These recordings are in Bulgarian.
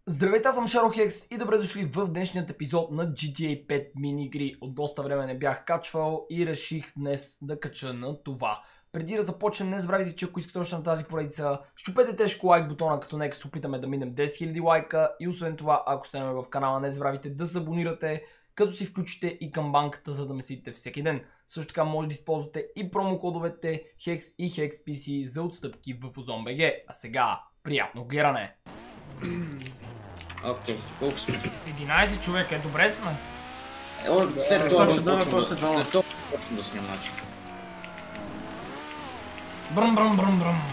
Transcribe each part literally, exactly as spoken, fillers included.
Здравейте, аз съм Шарохекс и добре дошли в днешният епизод на джи ти ей пет мини игри. От доста време не бях качвал и реших днес да кача на това. Преди да започнем, не забравяйте, че ако искате още на тази поредица, щупете тежко лайк бутона, като нека се опитаме да минем десет хиляди лайка. И освен това, ако сте нови в канала, не забравяйте да се абонирате, като си включите и камбанката, за да месите всеки ден. Също така може да използвате и промокодовете Hex и HexPC за отстъпки в OzonBG. А сега, приятно гледане! Окей, колко сме? единайсет човека, е добре сме. Е, след Да, това ще дадат почвам още да- двама. след това почвам да снимам начин. Бръм, бръм, бръм, бръм.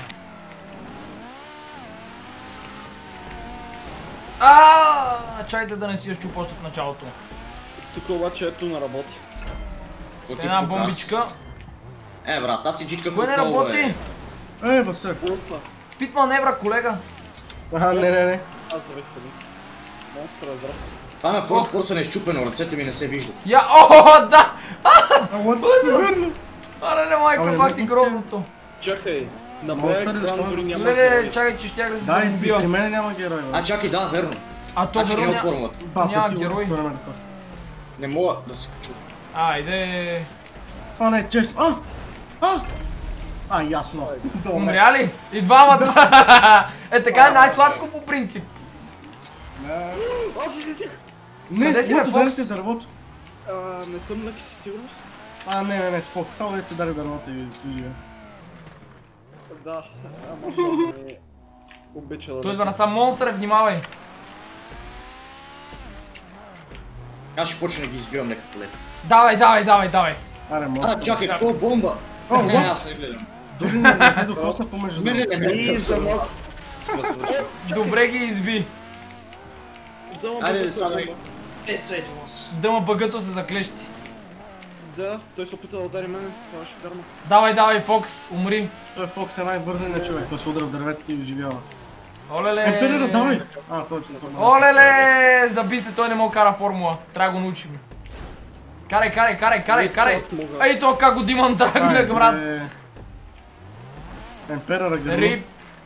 Аааа, чакайте да не си я щупа още в началото. Тук обаче ето не работи. Какво ти Една показ? бомбичка. Е, брат, аз си джитках Кое не отново, работи? е. Е, Васер. Питман Евра, колега. А, не, не, не. Аз завих фали. Монстра, здрав. Това на фърст курса е щупено, ръцете ми не се виждат. Я, о, да! А, what? Аре, не майка, Абе, пак ти не грозното. Чакай. На Монстър, моя защо екран не дори сме? няма Леле, герой. чакай, че щях да се Да, и при забия. мен няма герой, А, бе. чакай, да, верно. А то Значи верно няма ня... формулата. Бате, няма ти го герой. според мен кост. Не мога да се качу. Айде. Това не е честно. А! А! А, ясно. Добре. Умря ли? И двамата. Е, така е най-сладко по принцип. Аз си тих. Къде Не, си, бе, дървото, дай Фокс? си дървото. А, не съм леки със сигурност. А, не, не, не, спок. Само дето си дари дървото и живе. Да, ама ще ми обича да... Той идва насам монстър, внимавай. Аз ще почна да ги избивам лека по лека. Давай, давай, давай, давай. Аре, А, монстър. чакай, какво е бомба? О, Не, what? аз не гледам. Дори не, не те докосна помежду Не, не, другото. не, не. И за малко. Добре ги изби. Да, Айде, да, сега да, Е, срещу вас. Дъма бъгато се заклещи. да, той се опита да удари мене, това ще карма. Давай, давай, Фокс, умри. Той Фокс е най-вързаният човек. Той се удря в дърветата и оживява. Емперера, Олеле. давай! А, той е тук. Олеле, заби се, той не мога кара формула. Трябва да го научим. Карай, карай, карай, карай, Не, карай. чак мога. Ей, то как го Диман трагна, брат. Емперера гърно. Рип.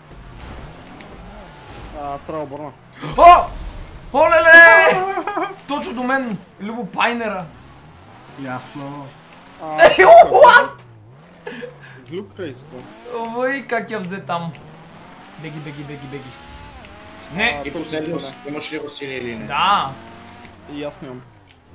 А, страва борна. О! Олеле! Точно до мен, Любо Пайнера. Ясно. А, Ей, what? глюк крейзото. Ой, как я взе там. Беги, беги, беги, беги. Не, И последно, имаш ли Василий или не? да. И аз нямам.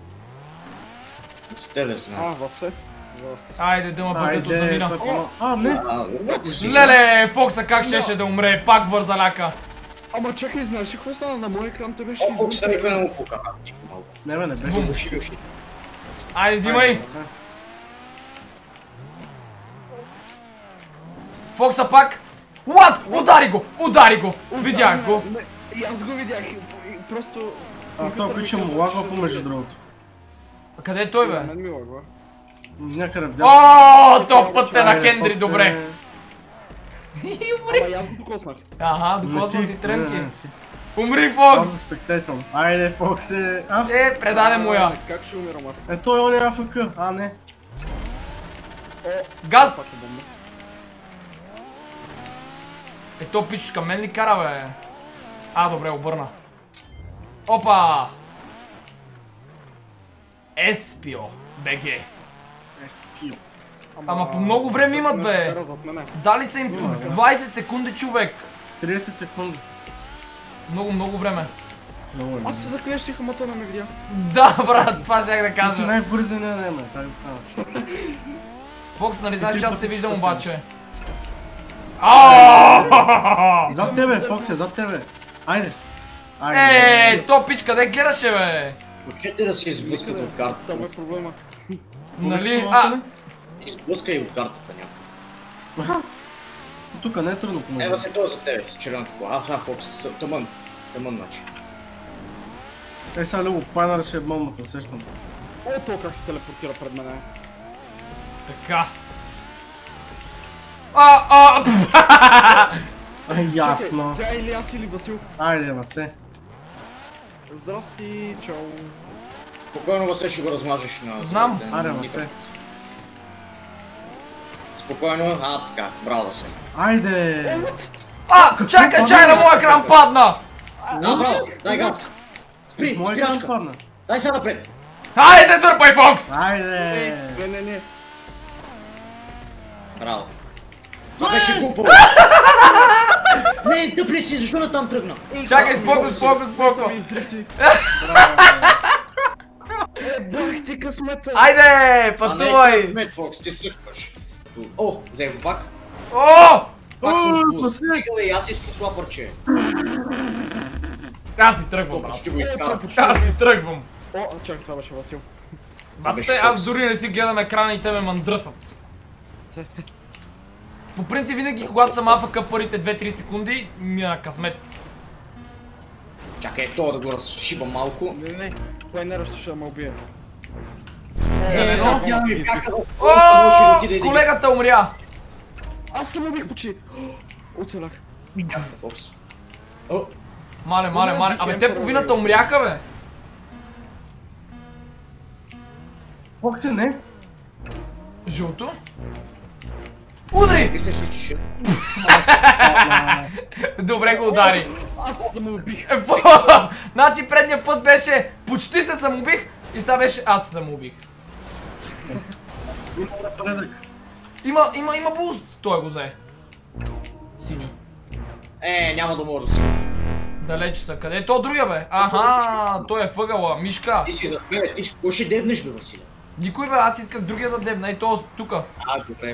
С тебе сме. А, Васе. Вас. Айде, дъма бъгато Айде, замина. той по- А, не! А, what? Леле, Фокса как щеше да умре, пак вързаляка. Ама чакай, знаеш ли какво стана на моя екран? Той беше О, колко извън. са никой не му пука. А, тихо малко. Не, бе, не беше. Уши, уши. Айде, взимай. Се. Фокса пак. What? Удари го, удари го. Видях го. Не, и аз го видях. и- и Просто... А, той обича му лагва помежду другото. Къде е той, На бе? мен ми лагва. Някъде в дясно. О, то път е на Айде, Хендри, Фокс е- добре. И умри. Ама и аз го докоснах. Ага, Не докосна си, си не, трънки. не, не си. Умри, Аз Фокс. респектетвам. Айде, Фокс е... А, Е, предаде му я. А, Как ще умирам аз? е, той он е АФК. А, не. О, Газ. пак е бомба. Е, то пич към мен ли кара, бе? А, добре, обърна. Опа! Еспио, БГ. Е, скил. Ама по много време имат, бе. Нещо карат от мене. Дали са им по Има, да. двайсет секунди, човек. трийсет секунди. Много, много време. Много е. Аз се заклещих, ама той не ме видя. Да, брат, това ще да Ти си кажа. най-вързания да има, как да става. Фокс, нали И знаеш, три че аз пъти те си виждам спасен. обаче. Аааа! Зад тебе, Фокс е, зад тебе. Айде. Ей, то пич, къде гледаше, бе? Учете да се изблъскат от Там картата. е проблема. Нали? А, Изблъскай от картата някой. Тук не е трудно Е, помежду. Васе, той е за тебе, с червената кола. А, а, Фокс, с- тъмън. Тъмън, значи. Е, сега Любо Пайнер ще е бомбата, усещам. О, то как се телепортира пред мене. така. А, а, пф. Ай, ясно. Чакай, тя или аз или Васил. Айде, Васе. Здрасти, чао. Спокойно, Васе, ще го размажеш на... Знам. на- Аре, на- Васе. Спокойно, а, така, браво, Васе. Айде. А, чакай, чай на моя екран падна! Да, браво, дай газ. Спри, В мой спри, екран Ачка. падна. Дай сега напред. Хайде, дърпай, Фокс! Айде! Не, не, не. Браво. Това беше глупаво. Не, тъпли си, защо не там тръгна? Чакай, споко, споко, споко. Ми издрифти. Браво! Е, бах ти късмета. Айде, А не, пътувай! Мед Фокс, ти съкваш. О, взех го пак. О! Пак съм О, сбус. пасе. Стига бе, и аз искам това парче. Аз си тръгвам, Добре, брат. ще го изкара. Аз си тръгвам. О, чакай, това беше Васил. Бате, аз дори не си гледам екрана и те ме мандръсат. По принцип, винаги когато съм АФК първите две-три секунди, ми е на късмет. Чакай, това да го разшиба малко. Не, не, кой не ще да ме убие. За Е, едно. сега тя ми бяха да... О, колегата умря. Аз съм убих очи. Оцелях. Фокс. О, Мале, мале, мале. Абе, те половината умряха, бе. Фокси, не? Жълто. Удри! ти се случише. Добре го удари. Аз съм убих. Е, значи предния път беше почти се самоубих и сега беше аз се самоубих. Има напредък. Има, има, има буст. Той го взе. Синьо. Е, няма да мога да си. Далеч са. Къде е то другия, бе? Аха, той е въгъла. Мишка. Ти си за мен, ти ще ще дебнеш бе, Василе. Никой, бе, аз исках другия да дебна. И то тука. А, добре.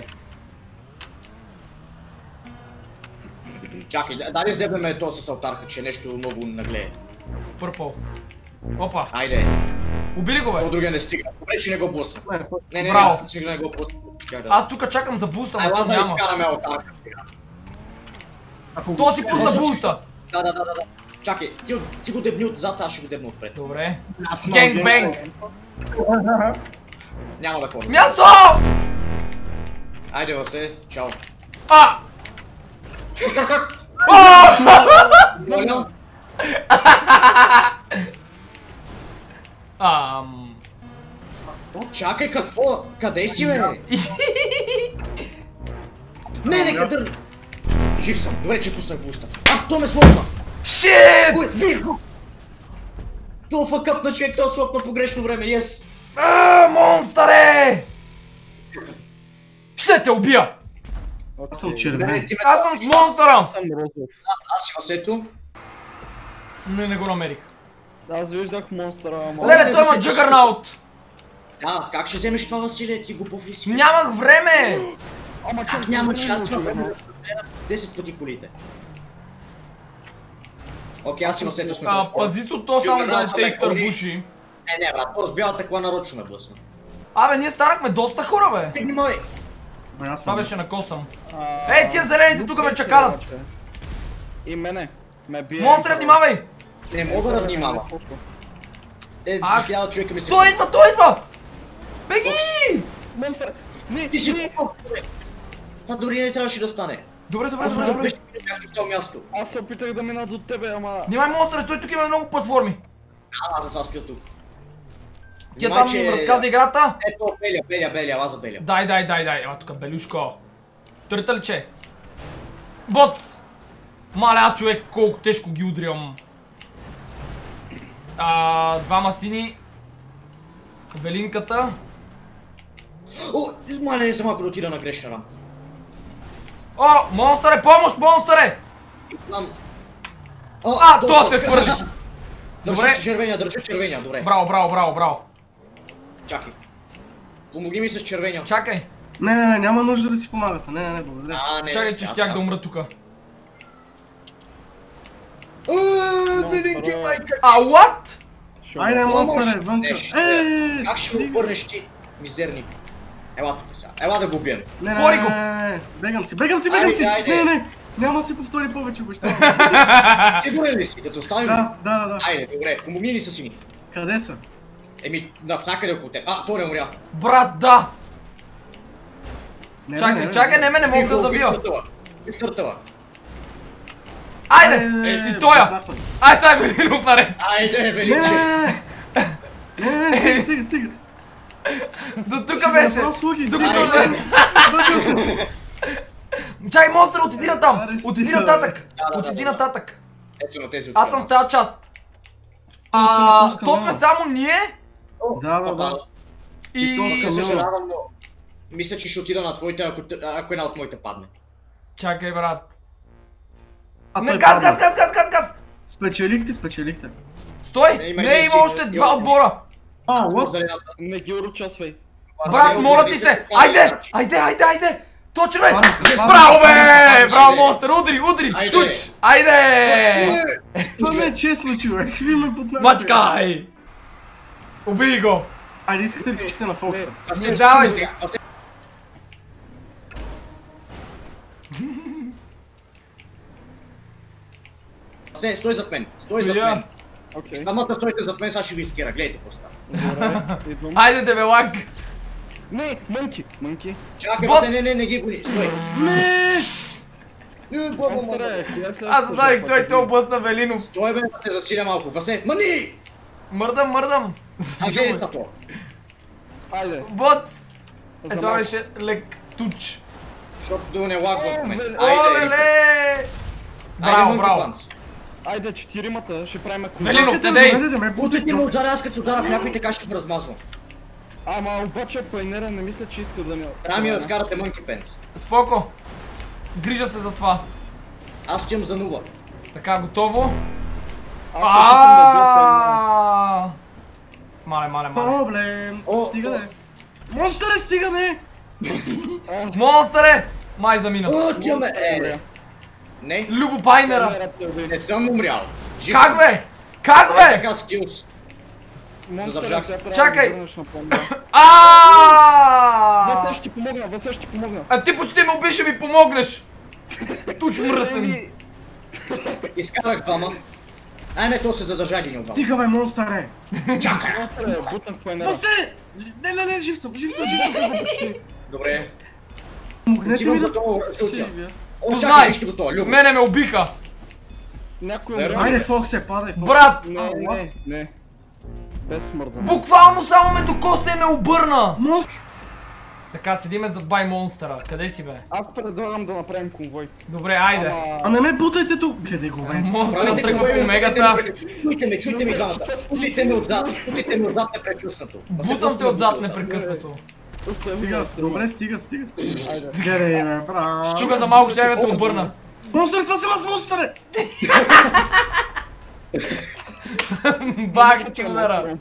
Чакай, да- дай да вземем то с алтарка, че нещо много наглее. Пърпъл. Опа. Айде, Убили го, бе. то другия не стига. Добре, че не го блъсна. Не, Не, не, Браво. не, сега не го блъсна. Щях да- Аз тука чакам за буста, Ай, но то ладно, няма. изкараме алтарка сега. ако То си го- пусна буста. Да, да, да, да, да. Чакай, ти, от- ти го дебни отзад, аз ще го дебна отпред. Добре. Ясно, Генг генг бенг. Няма да ходим. Място! Айде, Васе, чао. А! О! Моля, Ам... О, чакай, какво? Къде си, бе? Не, не, къде? Жив съм. Добре, че пуснах буста. А, то ме слопна. Шит! Ой, взех го. То факъпна човек, то слопна по грешно време, yes. А, монстъре! Ще те убия! Аз съм Не, червен. не, ти ме... Аз съм с монстъра! Аз съм розов. Аз си Васето. Не, не го намерих. Аз виждах монстъра, ама... Леле, той има джъгърнаут! Да, как ще вземеш това, Василе? Ти глупав ли си? Нямах време! Ама Как няма, че аз това време да разпределя десет пъти колите. Окей, аз и Васето сме А, толкова. пази се от то само да не те Джъгърнаутът ме изтърбуши. Не, не, брат, то разбялата кола нарочно ме блъсна. Абе, ние станахме доста хора, бе! Те внимавай! Бе, аз Това съм- беше на косъм. А, Ей, тия зелените тук ме чакалят! И мене. Ме бие. Монстре, внимавай! Не мога да внимавам. Е, Ах, хиляда човека ми се... Той идва, той идва! Беги! Монстър! Не, Ти си не! глупав, човек! Това дори не трябваше да стане. Добре, добре, Аз добре, да добре. беше бях в цяло място. Аз се опитах да мина до тебе, ама... Внимай, монстре, стой, тук има много платформи. А, аз затова стоя тук. Тя Внимай, там че- ми разказа играта. Ето, Беля, Беля, Беля, ела за Беля. Дай, дай, дай, дай. Ела тук, белюшко. Търтълче. Боц! Мале, аз човек колко тежко ги удрям. А, двама сини. Велинката. О, мале, не съм малко да отида на грешна рам. О, монстъре, помощ, монстъре! И там... О, А, то- то се хвърли. Добре. Държа червения, държа червения, добре. Браво, браво, браво, браво. Чакай. Помогни ми с червения. Чакай, Не, не, не, няма нужда да си помагате. Не, не, не, благодаря. А, не. чакай, че аз- щях да умра тука. Ааа, велики майка. А, what? Айде, монстъре, вънка. Не, ще- Ей, Как ще го стига. обърнеш ти, мизерник? Ела тук сега, ела да го убием. Не, не, Бори не, го. не, не, не. Бегам си, бегам си, бегам Айде, си. айде. Не, не, не. Няма да се повтори повече, обещавам. Сигурен ли си, като оставим? Да, да, да, да. Айде, добре, помогни ни с сините. Къде са? Еми, навсякъде около теб. А, той не умря. Брат, да. Не, Чакай, не, не, чакай, не ме не мога да завия. И търтъла. Айде, Е, и тоя. бахме. Ай, сега е Велинов наред. Айде, Не, не, величе. не, не. Не, не, не, стига, стига, стига. До Ще тук ми беше. направя услуги, Докато- стига. Чай, монстър, отиди на там. Аре, стига, Отиди бе. нататък. Да, да, да, Отиди да. нататък. Ето на тези Аз съм в тази част. Тоска А, на тоска, то сме няма. само ние Да, да, да. и... И тоска, Се няма. съжалявам, но мисля, че ще отида на твоите, ако, ако една от моите падне. Чакай, брат. А Не, той газ, падна. газ, газ, газ, газ, газ! Спечелихте, спечелихте. Стой! Не, има Не, един има си, още има два един. отбора! А, what? Зелената. Не ги урочосвай. Брат, моля ти се! Айде! Айде, айде, айде! Точно е! Падна, падна, Браво, падна, бе! падна. Браво, монстър! Удари, удари! Айде. Туч! Айде! Това не е честно, човек. Ви ме поднахте. Мачкай! Убий го! Айде, искате ли всичките на Фокса? Не давай! Се, стой зад мен, стой зад Стоя. мен. Окей. Двамата стойте зад мен, сега ще ви изкира, гледайте какво става. Добре, идвам. Айде, дебелак! Не, мънки, мънки. Чакай, Вот. не, не, не, не ги гони, стой. Не! Е, бо, бо, бо, бо. Монстъре, коя е следващата Аз знаех, жертва? той те облъсна Велинов. Стой бе, да се засиля малко, Васе, мани! Мърдам, мърдам! А гледай са то. Айде. Вот! за Е, това малко. беше лек туч. Защото да не лагва в момента. Айде. Айде, Олеле! айде, Браво, Monkey браво! Pants. Айде, четиримата, ще правим кула. Велинов, Чакайте, къде? доведе да ме Бутайте бутайте. му отзад, аз като удара в някой така ще го размазвам. Ама обаче пайнера не мисля, че иска да ми... Трябва ми да скарате Monkey Pants. Споко! Грижа се за това. Аз отивам за нула. Така, готово. Аз се опитам да бия пайнера. Аааа! Мале, мале, мале. Проблем. О, Стига о. де. Монстъре, стига де. Монстъре! Май замина. О, отиваме, е, не. Не, Любо Пайнера! Пайнерът е убит. не съм умрял. Жив Как съм. бе? Как Е, бе? така скилс. Монстъре, Задържах сега се. трябва Чакай. да върнеш на плана. Аааа! Васе ще ти помогна, Васе ще ти помогна. А ти почти ме убиш, ще ми помогнеш! Туч мръсен! Еми, Изкарах двама. А, не, то се задържа един от двама. Стига бе, монстъре. Чакай! Монстъре, бутнах пайнера. Васе! Не, не, не, жив съм, жив съм, жив съм. Добре. Помогнете ми Отивам да... за това, ще отивам. Живия. О, Познай! чакай, вижте го това, Любо. Мене ме убиха! Някой Верно. умря. Айде, Фоксе, падай, Фоксе. Брат! Не, не, не. Без смърт за мен. Буквално само ме докосна и ме обърна! Монстър. Така, седиме зад бай монстъра. Къде си бе? Аз предлагам да направим конвой. Добре, айде. А Ама... не ме бутайте тук. Гледай го, бе. Монстъра Правите тръгва какво по имам, мегата. Чуйте ме, чуйте ми двамата. Путайте ме отзад, путайте ме отзад непрекъснато. Бутам те отзад непрекъснато. Остави Стига, ме, остави ме. добре, стига, стига, стига. Айде. Гледай, бе, брат. Чука за малко, ще да те обърна. Монстър, това съм аз, монстъре! Бах ти удара.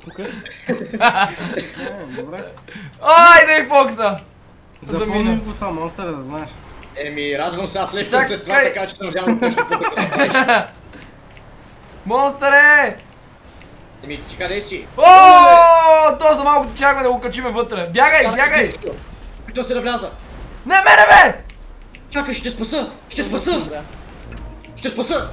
Е, добре. Айде, Фокса! Запомни Замина. го това, монстъре, да знаеш. Еми, радвам се, аз лечвам Чакай. след това, така че се надявам да ще пътък. Монстъре! Еми, ти къде си? О, то за малко чакаме да го качиме вътре. Бягай, бягай! Опитвам се да вляза. Не, мене бе! Чакай, ще спаса! Ще спаса! Ще спаса!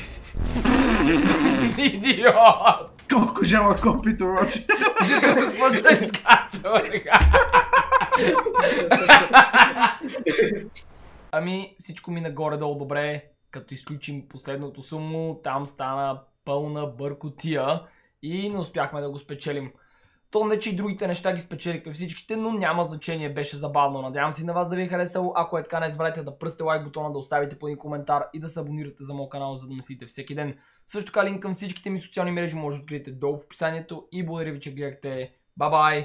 Идиот! Колко жалък копито, обаче. Ще те спаса и скача, бега. Ами, всичко мина горе-долу добре, като изключим последното сумо, там стана пълна бъркотия и не успяхме да го спечелим. То не, че и другите неща ги спечелихме всичките, но няма значение, беше забавно. Надявам се на вас да ви е харесало. Ако е така, не забравяйте да пръсте лайк бутона, да оставите по един коментар и да се абонирате за моят канал, за да ме следите всеки ден. Също така линк към всичките ми социални мрежи може да откриете долу в описанието и благодаря ви, че гледахте. Бай-бай!